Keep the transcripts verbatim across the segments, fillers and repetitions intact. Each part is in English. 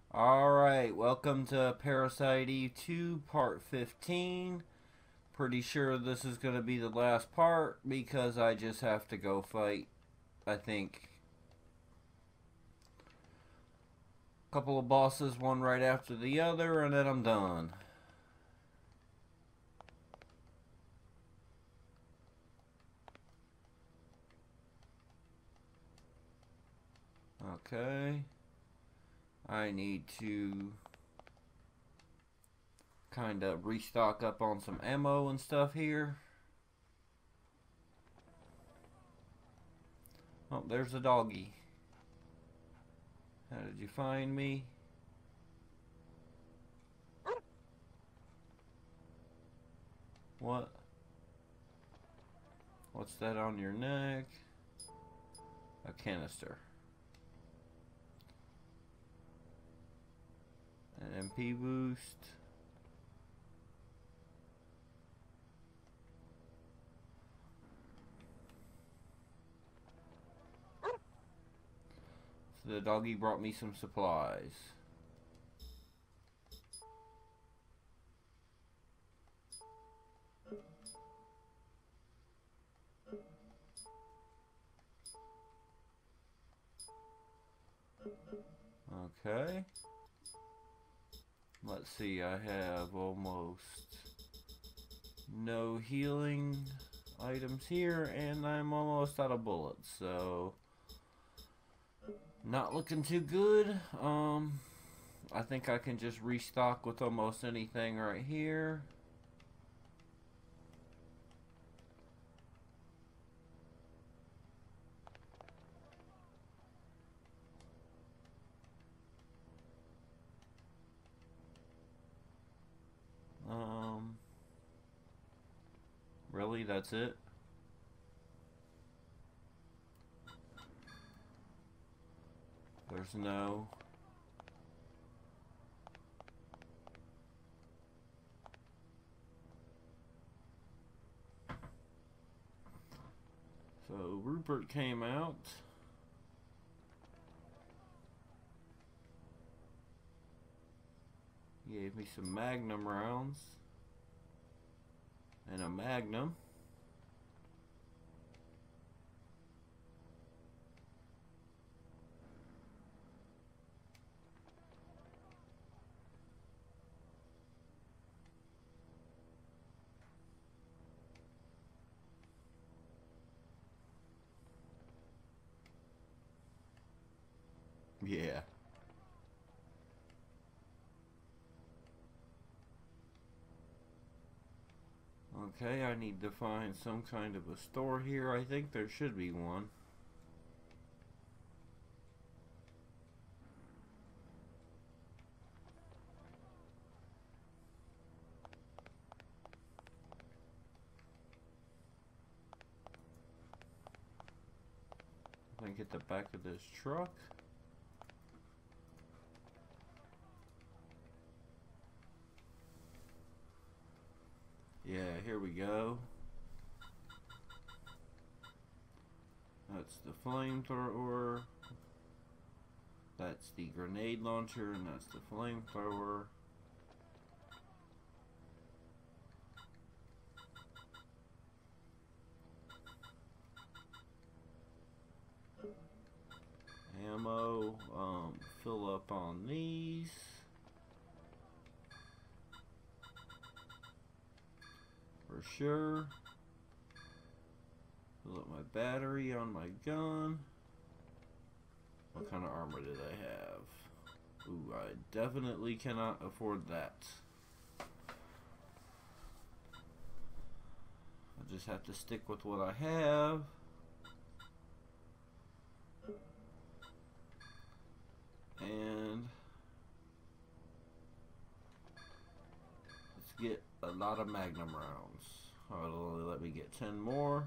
Alright, welcome to Parasite Eve two, part fifteen. Pretty sure this is going to be the last part because I just have to go fight, I think, a couple of bosses, one right after the other, and then I'm done. Okay. I need to kind of restock up on some ammo and stuff here. Oh, there's a doggy. How did you find me? What? What's that on your neck? A canister. An M P boost. So the doggy brought me some supplies. Okay. Let's see, I have almost no healing items here, and I'm almost out of bullets, so not looking too good. Um, I think I can just restock with almost anything right here. Um, really, that's it? There's no... So, Rupert came out. He gave me some Magnum rounds. And a Magnum. Yeah. Okay, I need to find some kind of a store here. I think there should be one. I think at the back of this truck. Yeah, here we go. That's the flamethrower. That's the grenade launcher, and that's the flamethrower. Ammo, um, fill up on these. For sure. Fill up my battery on my gun. What kind of armor did I have? Ooh, I definitely cannot afford that. I just have to stick with what I have. And let's get a lot of Magnum rounds. Oh, it'll only let me get ten more.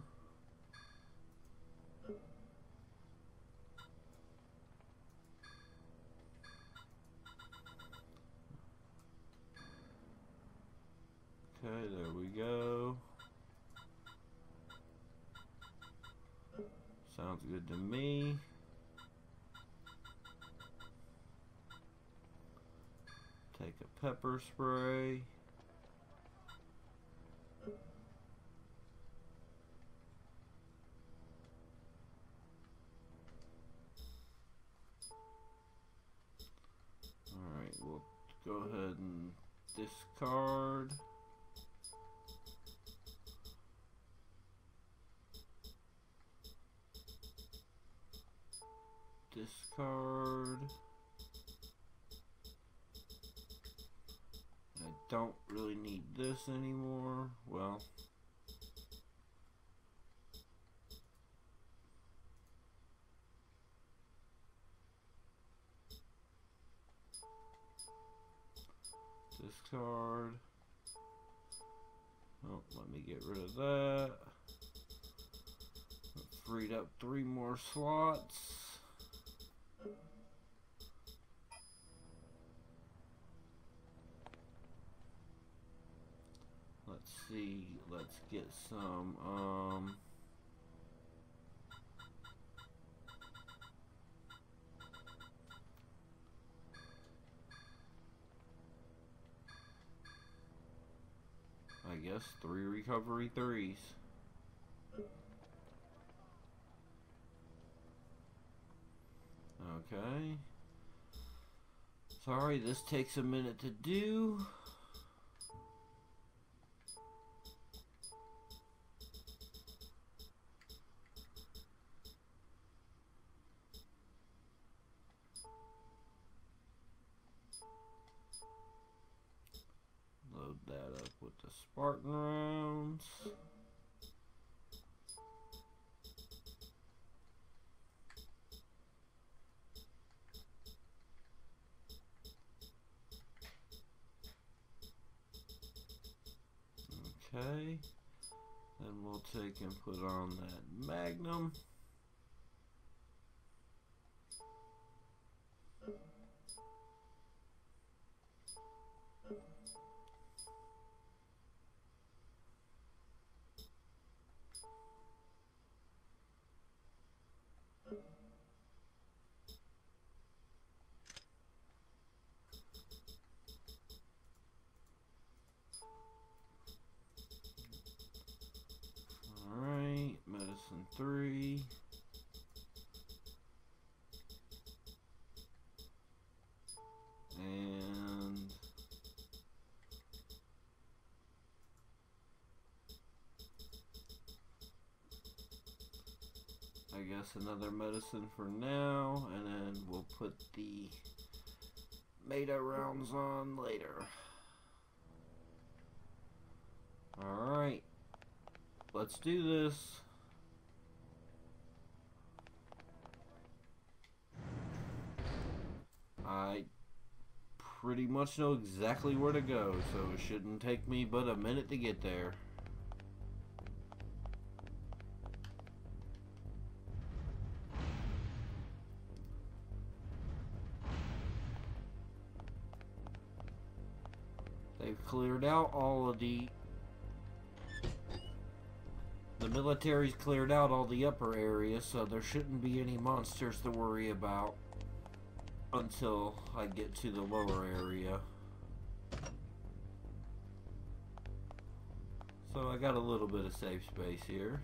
Okay, there we go. Sounds good to me. take a pepper spray. Alright, we'll go ahead and discard. Discard. I don't really need this anymore. Well, discard. Oh, let me get rid of that. Freed up three more slots. Let's see, let's get some, um, I guess three recovery threes. Okay. Sorry, this takes a minute to do. Load that up with the Spartan rounds. Okay, then we'll take and put on that Magnum. Alright, medicine three. And I guess another medicine for now, and then we'll put the Meta rounds on later. Alright, let's do this. I pretty much know exactly where to go, so it shouldn't take me but a minute to get there. They've cleared out all of the... The military's cleared out all the upper areas, so there shouldn't be any monsters to worry about until I get to the lower area. So I got a little bit of safe space here.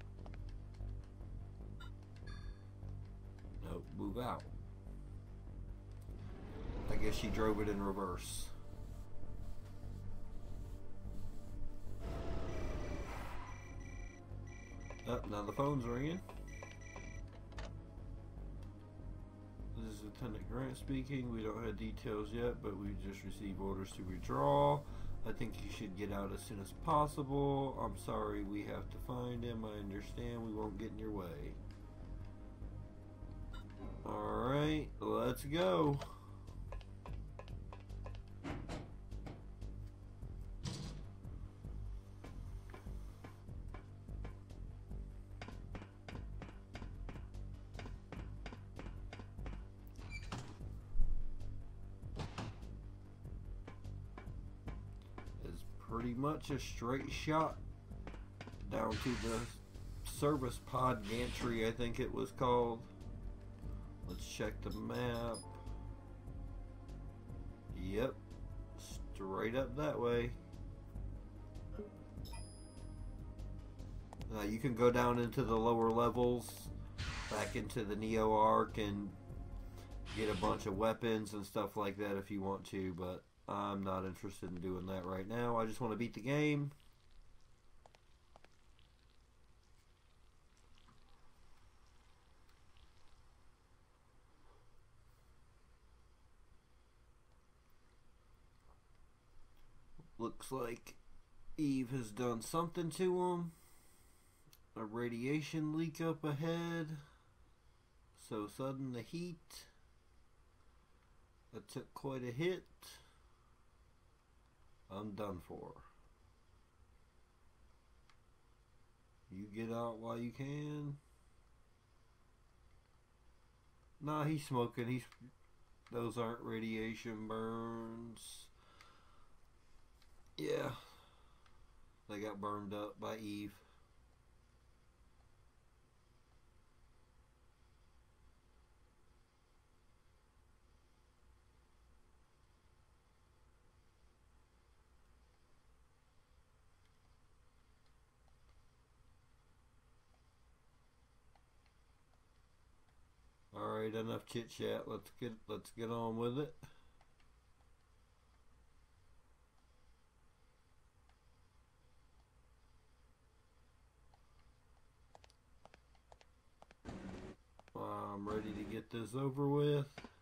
Nope, move out. I guess she drove it in reverse. Oh, now the phone's ringing. This is Lieutenant Grant speaking. We don't have details yet, but we just received orders to withdraw. I think you should get out as soon as possible. I'm sorry we have to find him. I understand we won't get in your way. Alright, let's go. Pretty much a straight shot down to the service pod gantry, I think it was called. Let's check the map. Yep, straight up that way. Uh, you can go down into the lower levels, back into the Neo Arc, and get a bunch of weapons and stuff like that if you want to, but I'm not interested in doing that right now. I just want to beat the game. Looks like Eve has done something to him. A radiation leak up ahead. So sudden the heat. I took quite a hit. I'm done for. You get out while you can. Nah, he's smoking. He's those aren't radiation burns. Yeah. They got burned up by Eve. All right, enough chit chat. Let's get let's get on with it. I'm ready to get this over with.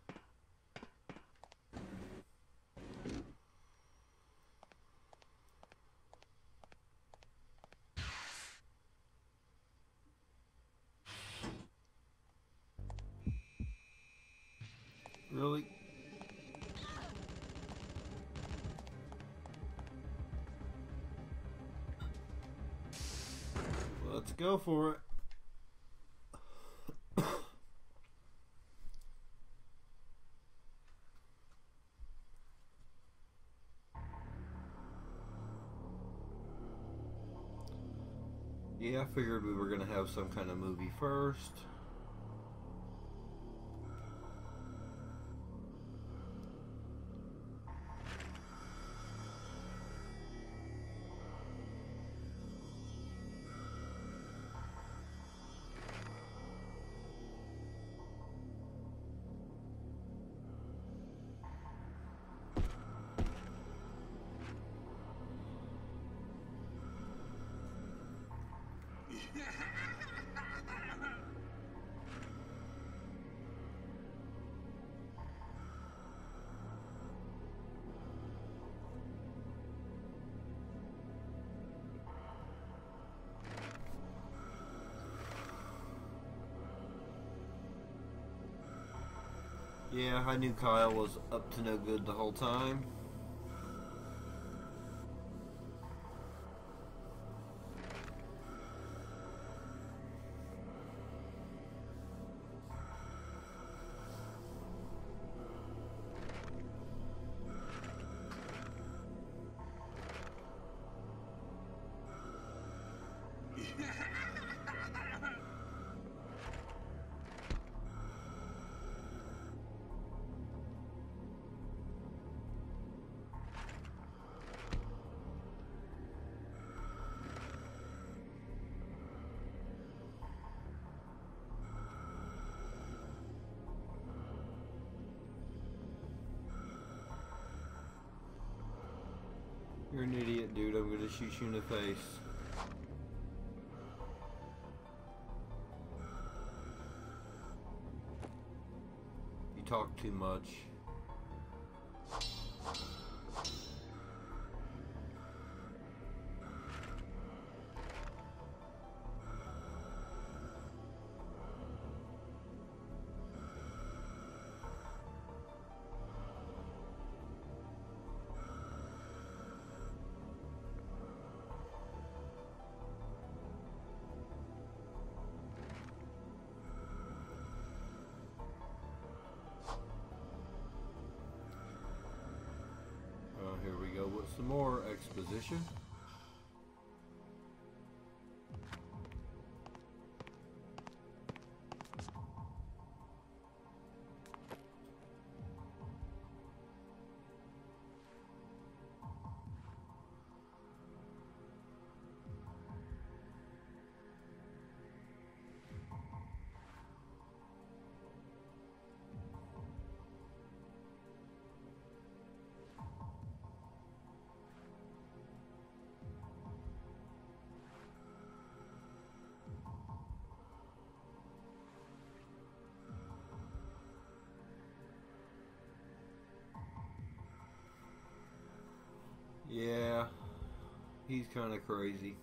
Really? Let's go for it. Yeah, I figured we were going to have some kind of movie first. Yeah, I knew Kyle was up to no good the whole time. You're an idiot, dude. I'm gonna shoot you in the face. You talk too much. Here we go with some more exposition. Yeah, he's kind of crazy.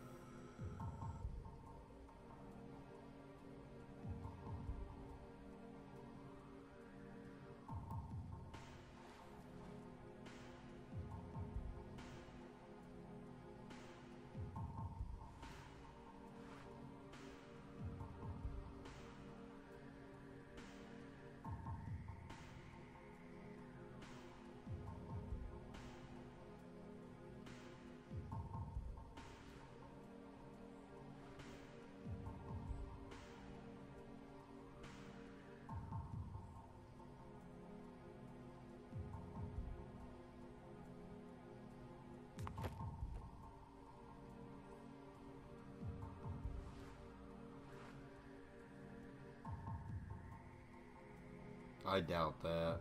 I doubt that.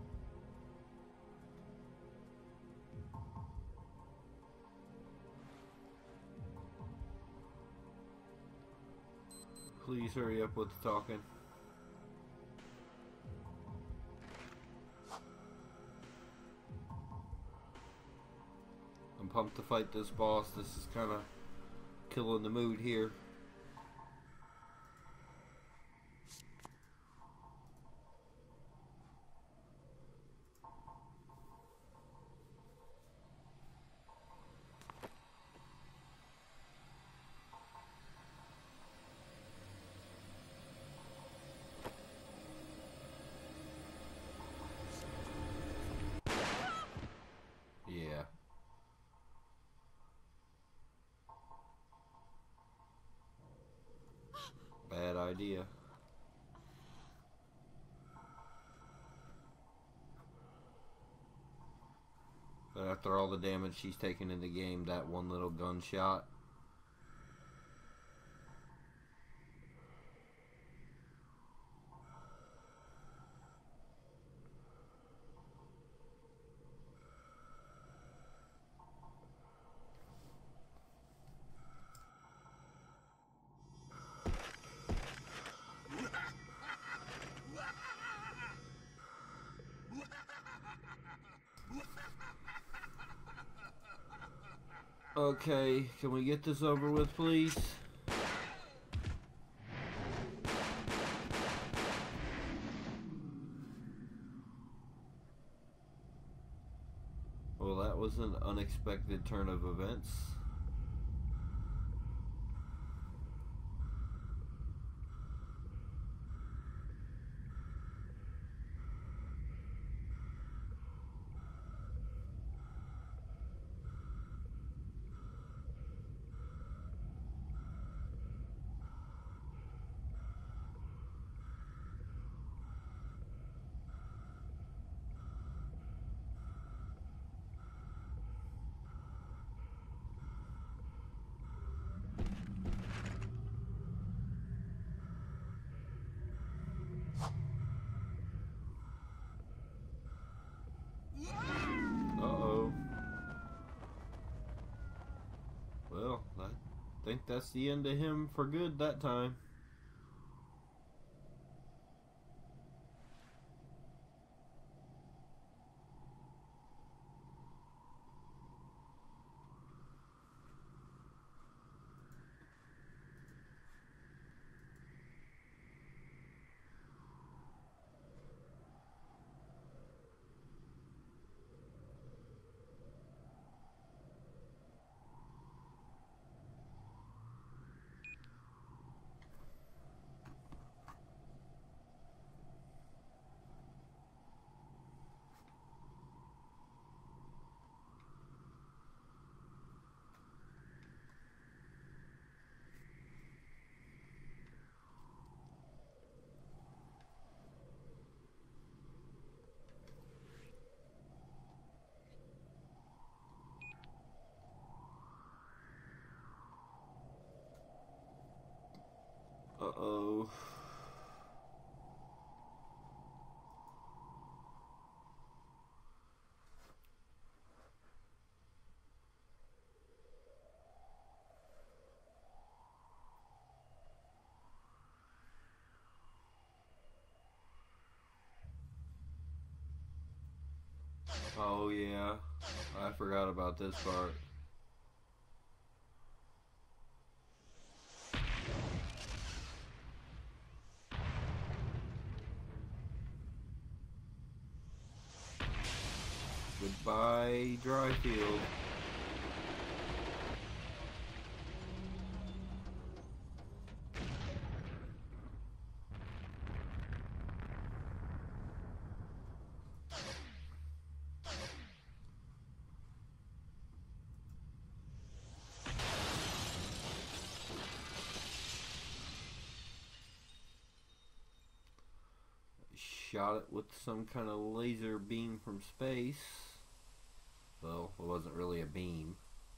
Please hurry up with the talking. I'm pumped to fight this boss. This is kind of killing the mood here. Yeah. Bad idea. But after all the damage she's taken in the game, that one little gunshot. Okay, can we get this over with, please? Well, that was an unexpected turn of events. Uh-oh. Well, I think that's the end of him for good that time. Uh-oh. Oh yeah, I forgot about this part. Goodbye, Dryfield. Shot it with some kind of laser beam from space. Well, it wasn't really a beam.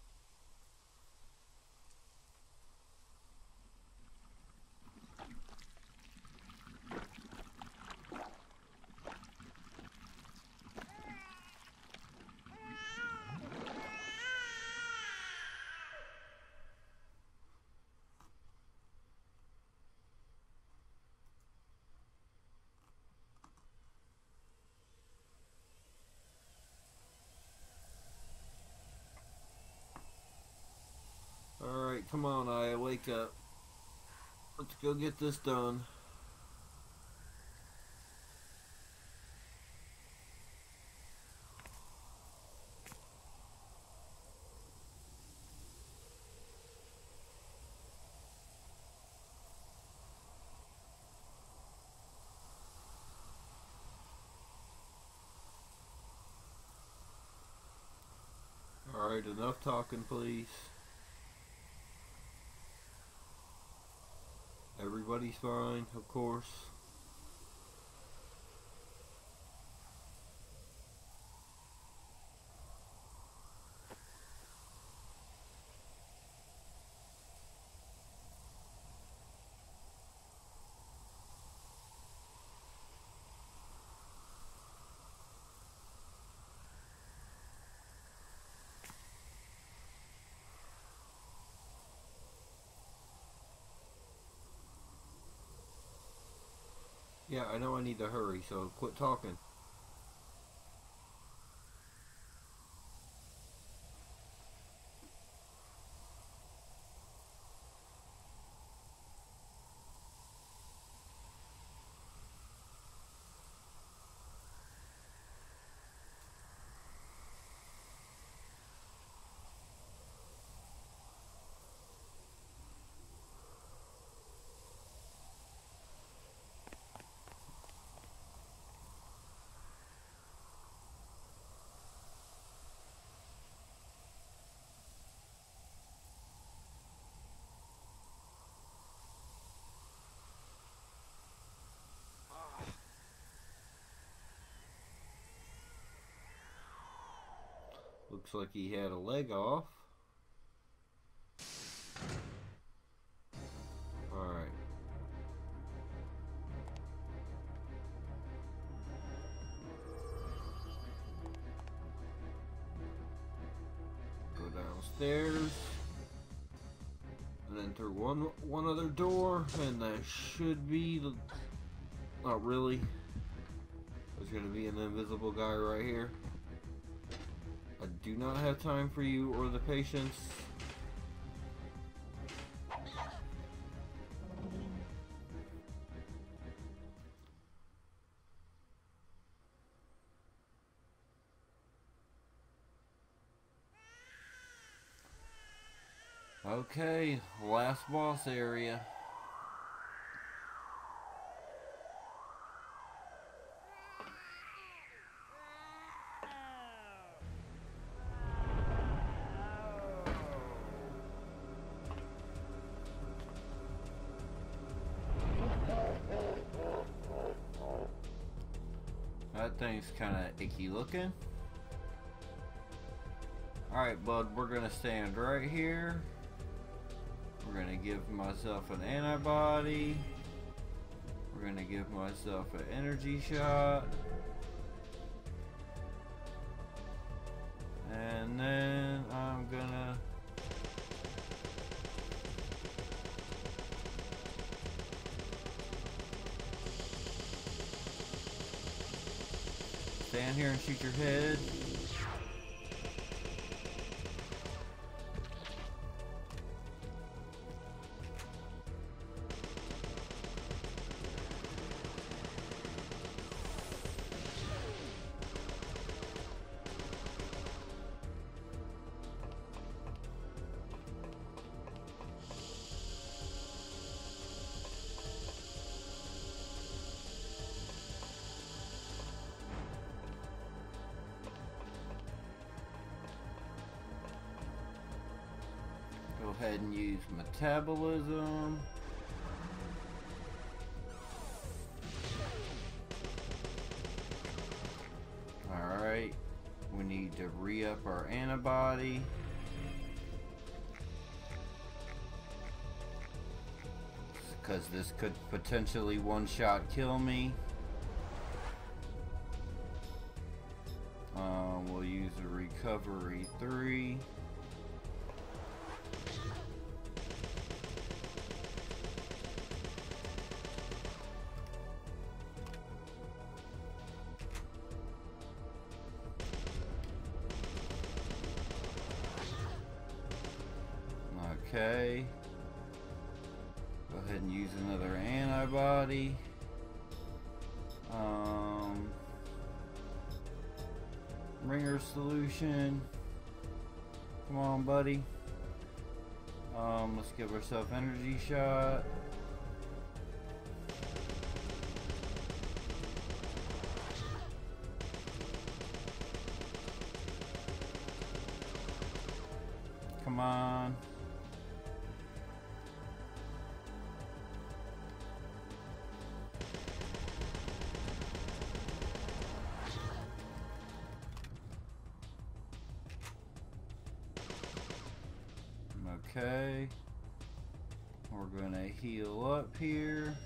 Alright, come on, I wake up. Let's go get this done. Alright, enough talking, please. Everybody's fine, of course. Yeah, I know I need to hurry, so quit talking. Looks like he had a leg off. Alright. Go downstairs. And then through one one other door, and that should be the... Not really. There's gonna be an invisible guy right here. I do not have time for you or the patients. Okay, last boss area. That thing's kind of icky looking. Alright, bud, we're gonna stand right here. We're gonna give myself an antibody. We're gonna give myself an energy shot. And then I'm gonna stand here and shoot your head. ahead and use metabolism. Alright, we need to re-up our antibody. Because this could potentially one-shot kill me. Uh, we'll use a recovery three. Okay. Go ahead and use another antibody. Um, ringer solution. Come on, buddy. Um, let's give ourselves energy shot. Come on. Okay. We're gonna heal up here.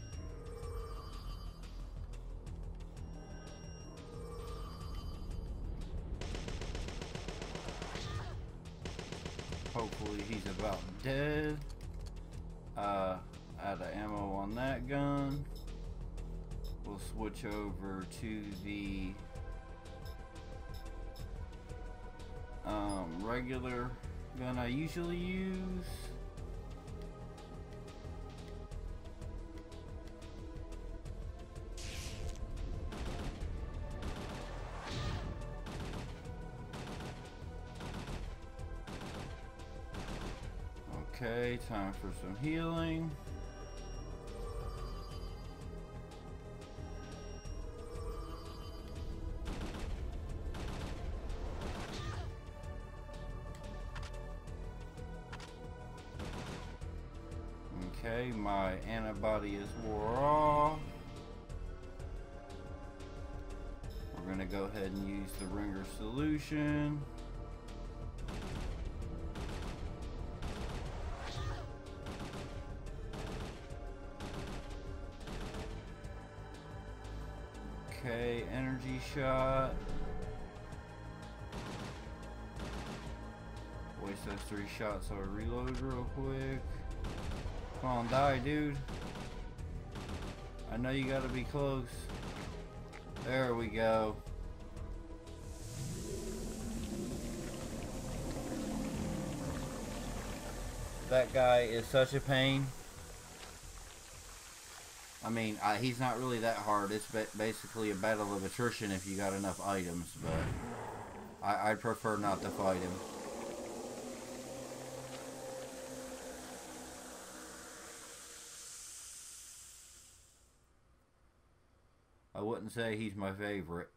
Hopefully he's about dead. Uh, out of ammo on that gun. We'll switch over to the um, regular gun I usually use. Okay, time for some healing. Okay, my antibody is wore off. We're gonna go ahead and use the ringer solution. Okay, energy shot. Waste those three shots so I reload real quick. Come on, die, dude. I know you gotta be close. There we go. That guy is such a pain. I mean, I, he's not really that hard. It's ba basically a battle of attrition if you got enough items, but I, I'd prefer not to fight him. I wouldn't say he's my favorite.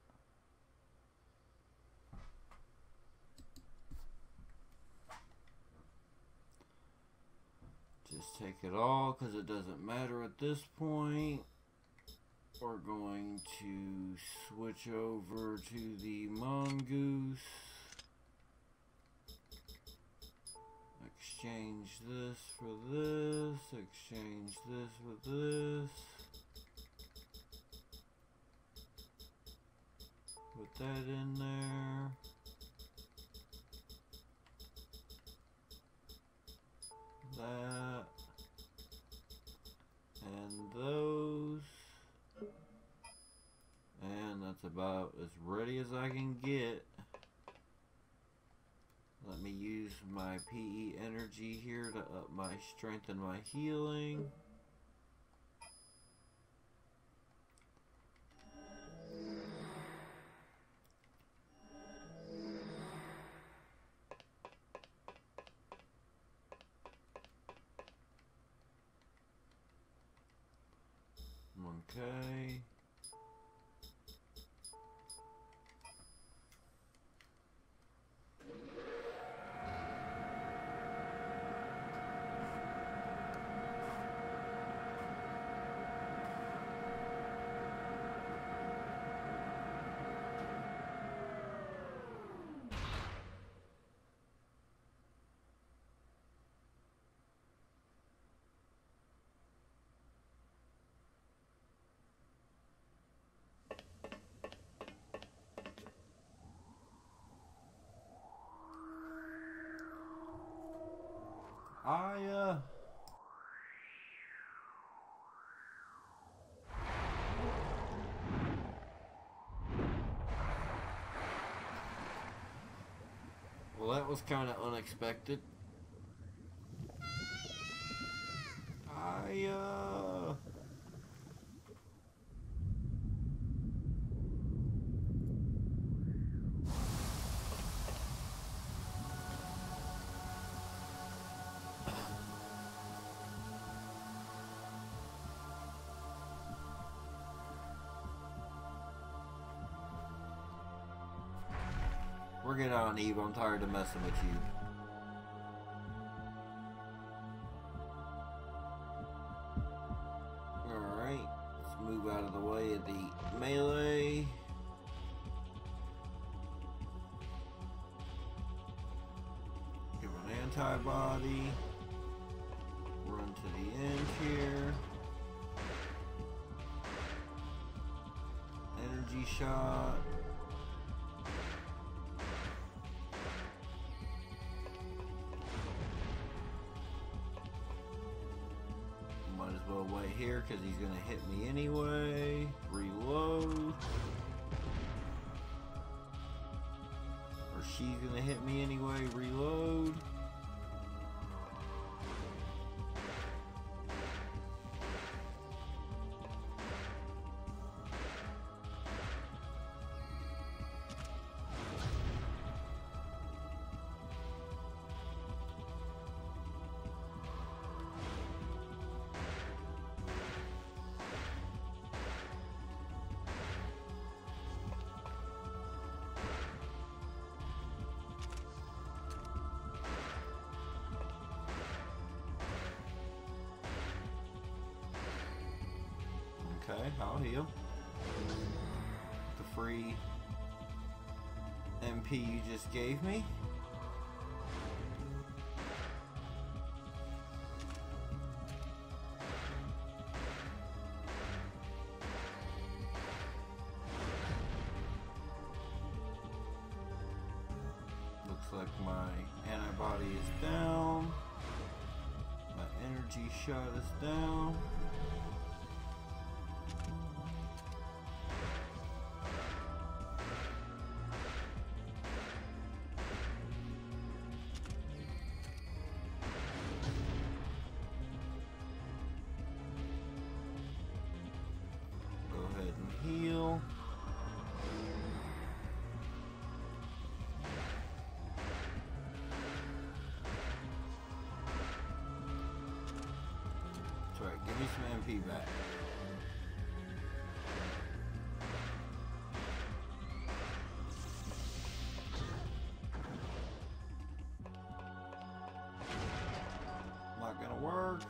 Just take it all because it doesn't matter at this point. We're going to switch over to the mongoose. Exchange this for this. Exchange this with this. Put that in there. That. And those. And that's about as ready as I can get. Let me use my P E energy here to up my strength and my healing. Okay. I, uh... Well, that was kind of unexpected. I, uh... We're getting on, Eve. I'm tired of messing with you. Alright. Let's move out of the way of the melee. Give an antibody. Run to the end here. Energy shot. Might as well wait here because he's going to hit me anyway. Reload. Or she's going to hit me anyway. Reload. Okay, I'll heal. The free M P you just gave me. Looks like my antibody is down. My energy shot is down. Heal. That's right, give me some M P back. Not gonna work.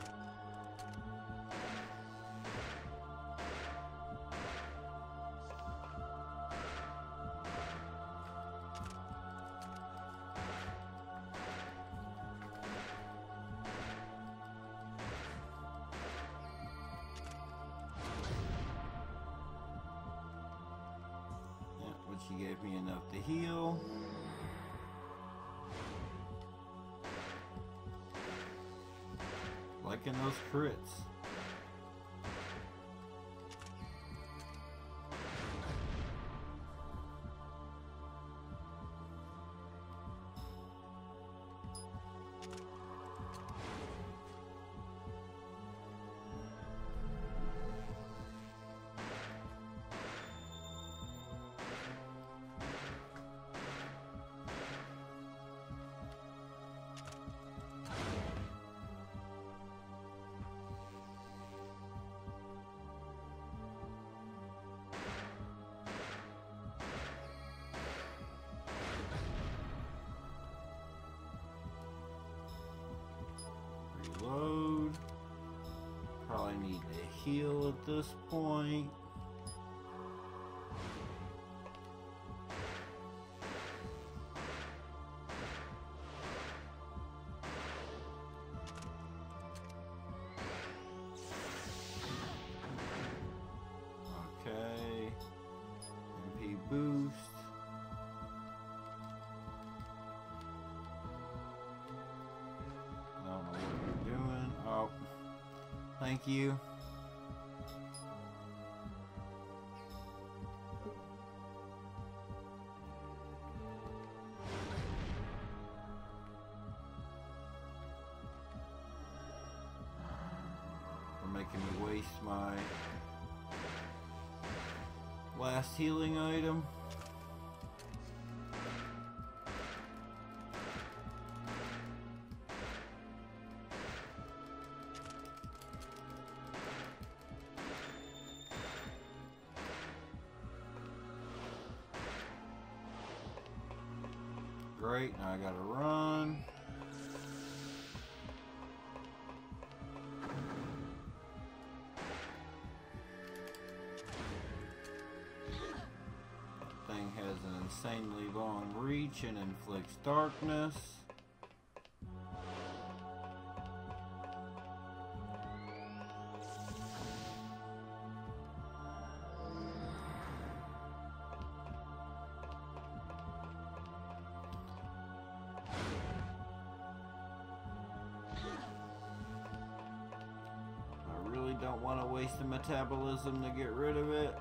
She gave me enough to heal. Liking those crits. Reload. Probably need to heal at this point. Okay. M P boost. I don't know what Thank you. For making me waste my last healing item. Great, now I gotta run. That thing has an insanely long reach and inflicts darkness. Don't want to waste the metabolism to get rid of it.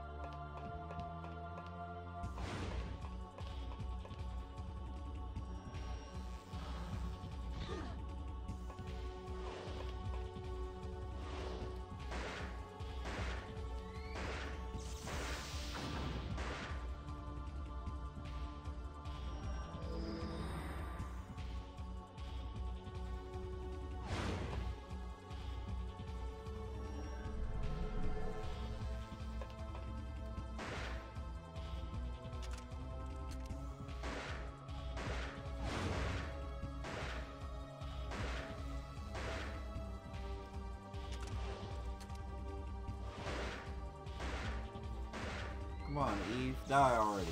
Come on, Eve, die already.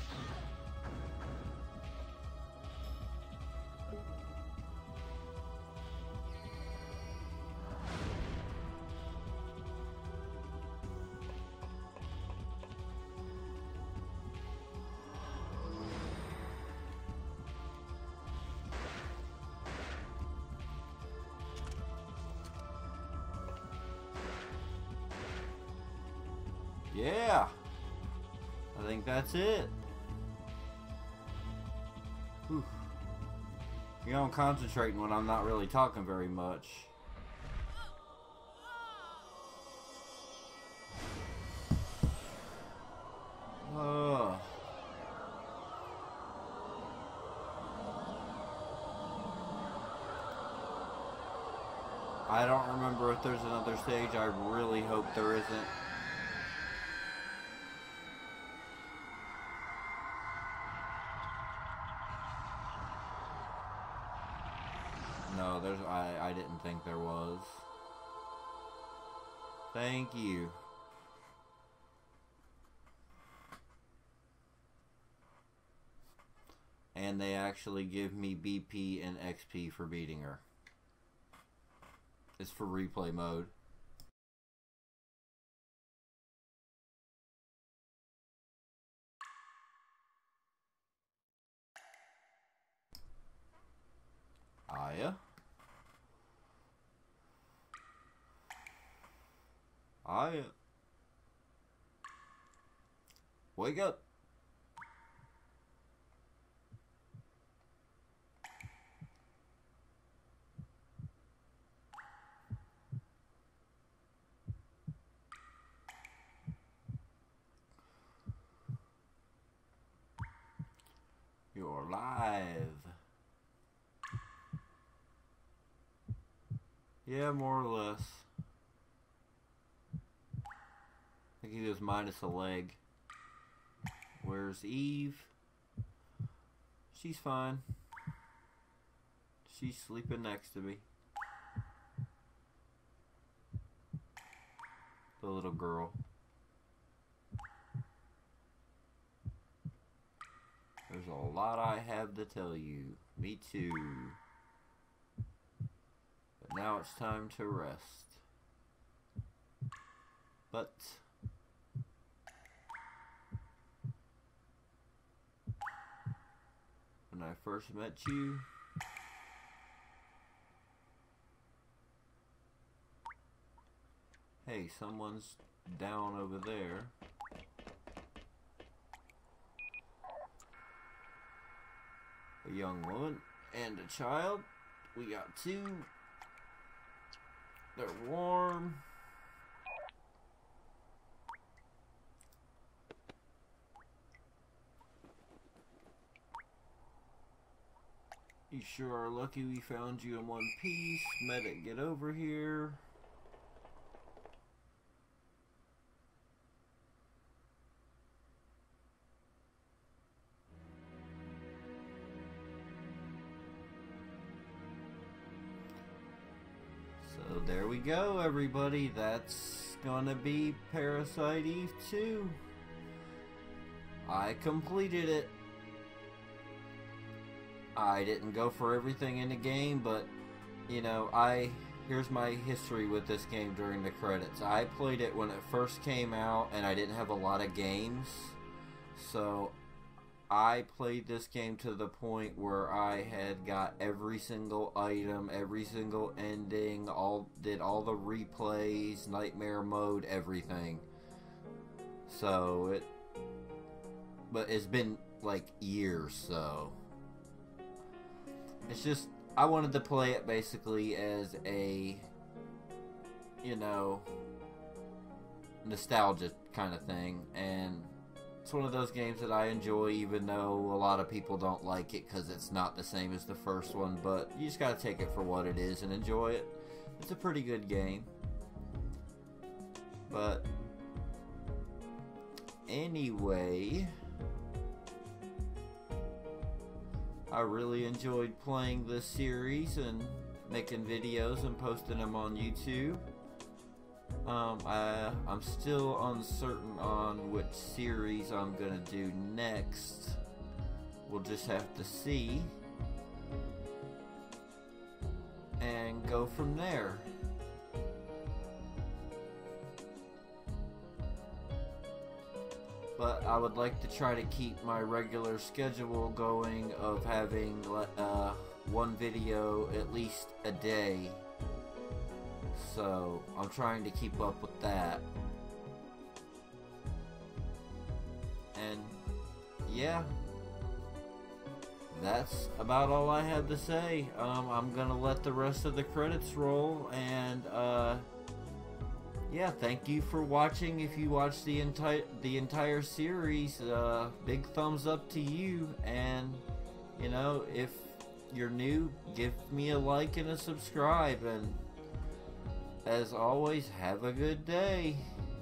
Yeah. I think that's it. Whew. You know, I'm concentrating when I'm not really talking very much. Ugh. I don't remember if there's another stage. I really hope there isn't. No, there's I, I didn't think there was. Thank you. And they actually give me B P and X P for beating her. It's for replay mode. Aya. Aya. Wake up. You're alive. Yeah, more or less. I think he was minus a leg. Where's Eve? She's fine. She's sleeping next to me. The little girl. There's a lot I have to tell you. Me too. But now it's time to rest. But when I first met you, Hey, someone's down over there. A young woman and a child. We got two. They're warm. You sure are lucky we found you in one piece. Medic, get over here. So there we go, everybody. That's gonna be Parasite Eve two. I completed it. I didn't go for everything in the game, but, you know, I... Here's my history with this game during the credits. I played it when it first came out, and I didn't have a lot of games. So, I played this game to the point where I had got every single item, every single ending, all did all the replays, nightmare mode, everything. So, it... But it's been, like, years, so... It's just, I wanted to play it basically as a, you know, nostalgia kind of thing. And it's one of those games that I enjoy, even though a lot of people don't like it because it's not the same as the first one. But you just gotta take it for what it is and enjoy it. It's a pretty good game. But anyway... I really enjoyed playing this series and making videos and posting them on YouTube. Um, I, I'm still uncertain on which series I'm gonna do next. We'll just have to see and go from there. But I would like to try to keep my regular schedule going of having uh, one video at least a day. So I'm trying to keep up with that. And yeah, that's about all I had to say. Um, I'm gonna let the rest of the credits roll, and uh, yeah, thank you for watching. If you watched the entire the entire series, uh, big thumbs up to you. And you know, if you're new, give me a like and a subscribe. And as always, have a good day.